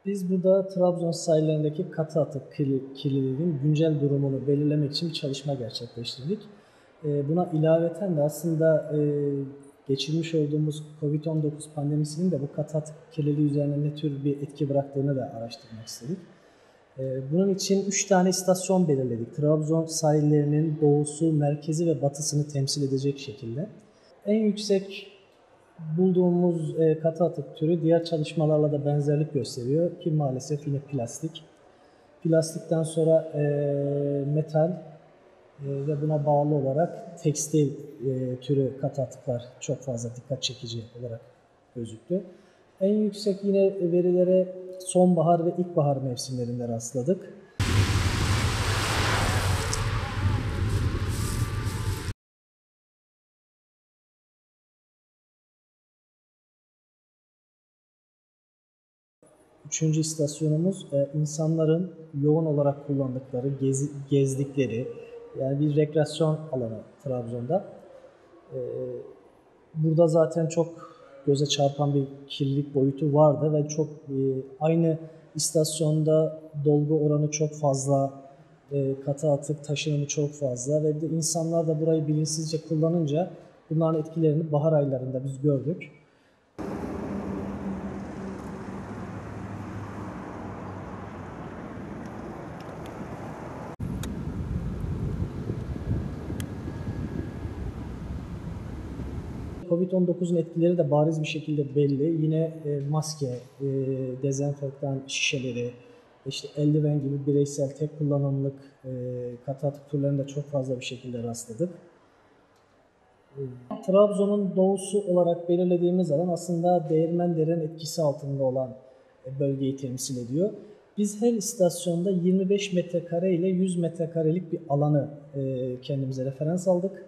Biz burada Trabzon sahillerindeki katı atık kirliliğinin güncel durumunu belirlemek için bir çalışma gerçekleştirdik. Buna ilaveten de aslında geçirmiş olduğumuz Covid-19 pandemisinin de bu katı atık kirliliği üzerine ne tür bir etki bıraktığını da araştırmak istedik. Bunun için 3 tane istasyon belirledik. Trabzon sahillerinin doğusu, merkezi ve batısını temsil edecek şekilde. En yüksek bulduğumuz katı atık türü diğer çalışmalarla da benzerlik gösteriyor ki maalesef yine plastik. Plastikten sonra metal ve buna bağlı olarak tekstil türü katı atıklar çok fazla dikkat çekici olarak gözüktü. En yüksek yine verilere sonbahar ve ilkbahar mevsimlerinde rastladık. Üçüncü istasyonumuz insanların yoğun olarak kullandıkları, gezdikleri, yani bir rekreasyon alanı Trabzon'da. Burada zaten çok göze çarpan bir kirlilik boyutu vardı ve çok aynı istasyonda dolgu oranı çok fazla, katı atık taşınımı çok fazla ve de insanlar da burayı bilinçsizce kullanınca bunların etkilerini bahar aylarında biz gördük. Covid-19'un etkileri de bariz bir şekilde belli. Yine maske, dezenfektan şişeleri, işte eldiven gibi bireysel tek kullanımlık katı atık türlerinde çok fazla bir şekilde rastladık. Trabzon'un doğusu olarak belirlediğimiz alan aslında Değirmendere'nin etkisi altında olan bölgeyi temsil ediyor. Biz her istasyonda 25 metrekare ile 100 metrekarelik bir alanı kendimize referans aldık.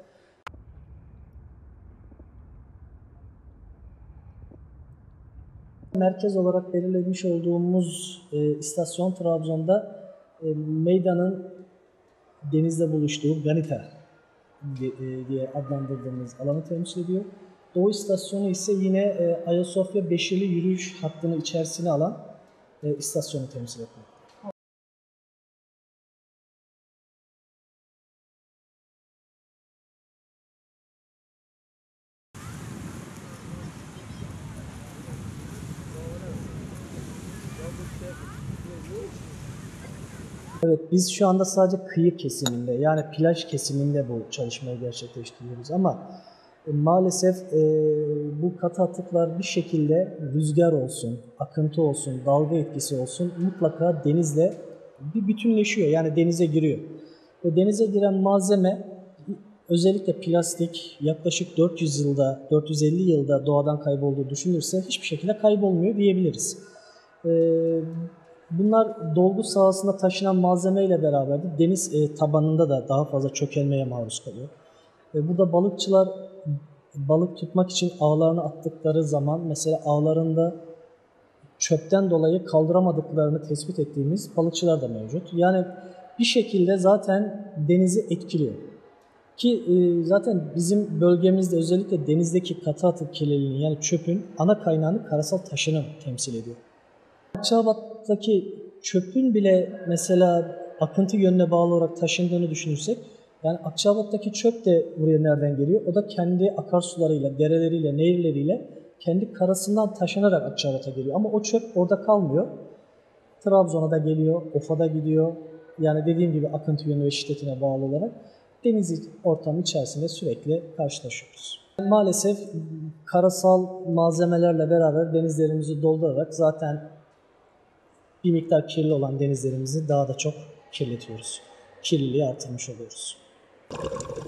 Merkez olarak belirlemiş olduğumuz istasyon Trabzon'da meydanın denizle buluştuğu Ganita diye adlandırdığımız alanı temsil ediyor. Doğu istasyonu ise yine Ayasofya Beşirli yürüyüş hattını içerisine alan istasyonu temsil etmektedir. Evet, biz şu anda sadece kıyı kesiminde, yani plaj kesiminde bu çalışmayı gerçekleştiriyoruz ama maalesef bu katı atıklar bir şekilde rüzgar olsun, akıntı olsun, dalga etkisi olsun mutlaka denizle bir bütünleşiyor, yani denize giriyor. Ve denize giren malzeme özellikle plastik yaklaşık 400 yılda, 450 yılda doğadan kaybolduğu düşünülürse hiçbir şekilde kaybolmuyor diyebiliriz. Bunlar dolgu sahasında taşınan malzeme ile beraber de deniz tabanında da daha fazla çökelmeye maruz kalıyor. Burada balıkçılar balık tutmak için ağlarını attıkları zaman mesela ağlarında çöpten dolayı kaldıramadıklarını tespit ettiğimiz balıkçılar da mevcut. Yani bir şekilde zaten denizi etkiliyor. Ki zaten bizim bölgemizde özellikle denizdeki katı atık kirliliğinin yani çöpün ana kaynağını karasal taşınım temsil ediyor. Akçabat'taki çöpün bile mesela akıntı yönüne bağlı olarak taşındığını düşünürsek, yani Akçabat'taki çöp de buraya nereden geliyor? O da kendi akarsularıyla, dereleriyle, nehirleriyle kendi karasından taşınarak Akçabat'a geliyor. Ama o çöp orada kalmıyor. Trabzon'a da geliyor, Ofa'da gidiyor. Yani dediğim gibi akıntı yönü ve şiddetine bağlı olarak deniz ortamı içerisinde sürekli karşılaşıyoruz. Maalesef karasal malzemelerle beraber denizlerimizi doldurarak zaten bir miktar kirli olan denizlerimizi daha da çok kirletiyoruz. Kirliliği artırmış oluyoruz.